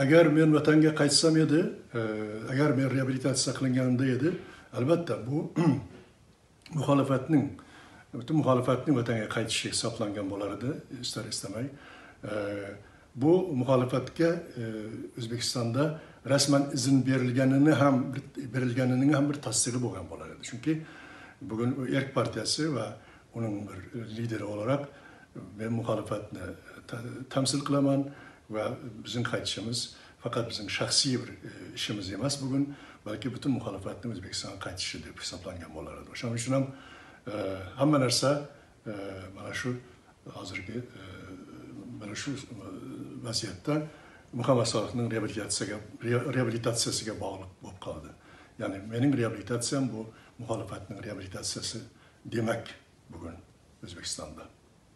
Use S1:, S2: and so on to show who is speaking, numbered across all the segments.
S1: agar men vatanga qaytsam edi, agar men reabilitatsiya qilinganimda edi, albatta bu butun muxolifatning vatanga qaytishi hisoblangan bo'lar edi, istar istamay. Bu muxolifatga O'zbekistonda rasman izn berilganining ham bir tasdig'i bo'lgan bo'lar edi. Chunki bugun Erk partiyasi va uning bir lideri olarak men muxolifatni tamsil qilaman va bizning qaytishimiz faqat bizning shaxsiy bir ishimiz emas bugun, balki butun muxolifatning O'zbekistonga qaytishi deb hisoblangan bo'lar edi. O'shaning uchun ham hamma narsa mana shu hozirgi mana shu vaziyatda Muhammad Solihning reabilitatsiyasiga bog'liq bo'lib qoldi. Ya'ni mening reabilitatsiyam bu muxolifatning reabilitatsiyasi demak bugun O'zbekistonda.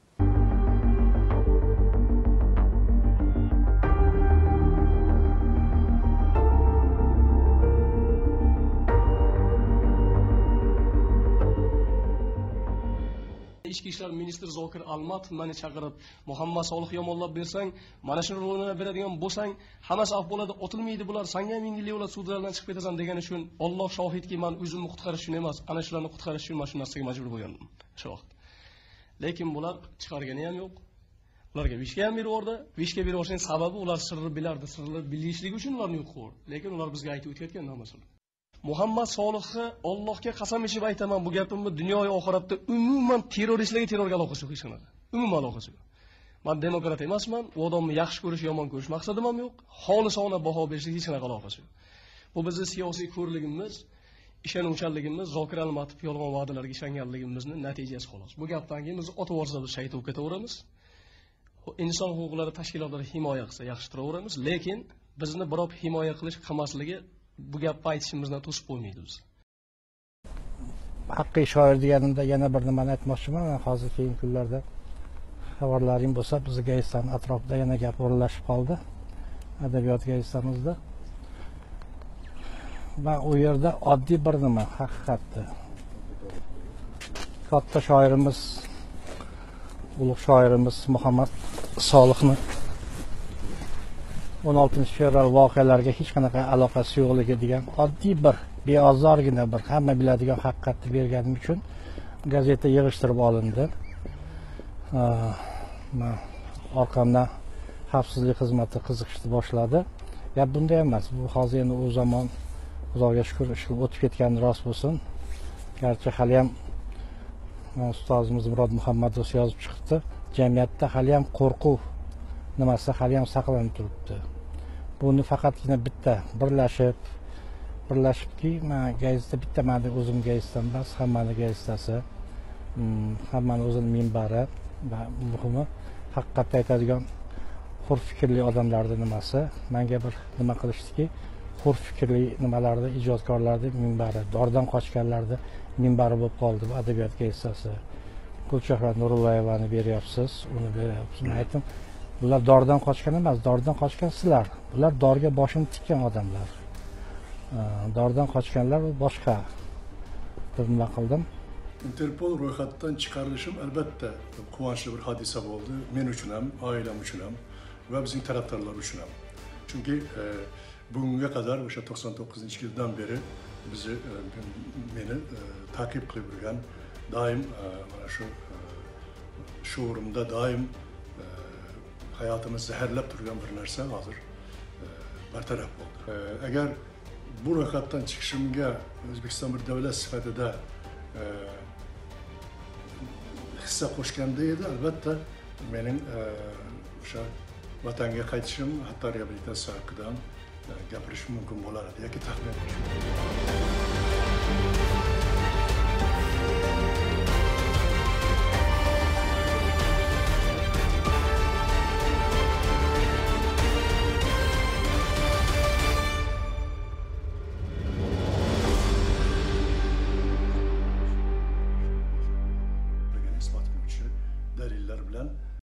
S2: Ichki ishlar ministri Zokir Almatov meni chaqirib, Muhammad Solih yomonlab bersang, mana shu rolini beradigan bo'lsang, hammasi af bo'ladi, otilmaydi bular, senga mingli yo'llar sudlardan chiqib ketasan degani uchun Alloh shohidki, men o'zimni qutqarish uchun emas, ana shularni qutqarish uchun mana shu narsaga majbur bo'lgandim shu vaqt. Lekin bular chiqargani ham yo'q. Ularga vishga ham berib, vishga berishning sababi ular sirni bilardi, sirni bilishligi uchun ularni yo'q qildi. Lekin ular bizga aytib o'tayotgan narslar. Muhammad Solihni Allohga qasam ichib aytaman, bu gapimni dunyo va oxiratda umuman terroristlarga terrorga aloqasi yo'q hech qanaqa. Umuman aloqasi yo'q. Men demokrat emasman, u odamni yaxshi ko'rish, yomon ko'rish maqsadim ham yo'q. Xolisona baho berishga hech qanaqa aloqasi yo'q. Bu bizning siyosiy ko'rligimiz, ishonuvchanligimiz, Zokir Almatov yolg'on va'dalarga ishonganligimizni natijasi xolos. Bu gapdan keyin biz ota vorsa biz shaytib ketaveramiz. Inson huquqlari tashkilotlari himoya qilsa yaxshi turaveramiz, lekin bizni birov himoya qilmasligi bu gapni aytishimizdan to'sib qo'ymaydi biz.
S3: Haqiqiy shoir deganimda yana bir nimani aytmoqchiman. Hozir keyingi kunlarda xabarlaring bo'lsa, bizga Gayston atrofida yana gap o'ralashib qoldi. Adabiyot Gaystonimizda. Va u yerda oddiy bir nima haqiqatda. Katta shoirimiz, ulug' shoirimiz Muhammad Solihni 16-fevral voqealariga hech qanaqa aloqasi yo'qligi degan oddiy bir beozorgina bir hamma biladigan haqiqatni berganim uchun gazeta yig'ishtirib olindi. Orqamdan xavfsizlik xizmati qiziqishni boshladi. Gap bunday emas. Bu hozir endi u zamon Xudoga shukr o'tib ketgani rost bo'lsin. Garchi hali ham ustozimiz Murod Muhammadov yozib chiqdi. Jamiyatda hali ham qo'rquv nimasi hali ham saqlanib turibdi. Buni faqatgina bitta birlashibki, men gazeta bitta meni o'zim gazetam emas, hammani gazetasi, hammani o'zining minbari va muhimi haqiqatni aytadigan hur fikrli odamlarning nimasi. Menga bir nima qilishdiki, hur fikrli nimalarni ijodkorlarning minbari, dordan qochganlarning minbari bo'lib qoldi bu adabiyot gazetasi. Gulchehra Nurullayevani beryapsiz, uni beryapsiz. Men aytdim, bular dordan qochgan emas, dordan qochgan sizlar. Bular dorga boshini tikkan odamlar. Dordan qochganlar boshqa. Bir nima qildim.
S1: Interpol ro'yxatdan chiqarilishim albatta quvonchli bir hodisa bo'ldi. Men uchun ham, oilam uchun ham va bizning tarafdorlar uchun ham. Chunki bugunga qadar o'sha 99-yildan beri meni ta'qib qilib yurgan, doim mana shu shuurimda doim hayotimizni zaharlab turgan bir narsa hozir bartaraf bo'ldi. Agar bu ro'yxatdan chiqishimga O'zbekiston bir davlat sifatida hissa qo'shganda edi, albatta mening o'sha vatanga qaytishim, hatto reabilitatsiya haqida ham gapirish mumkin bo'lar edi yoki taxmin qilish mumkin. Isbot qiluvchi dalillar bilan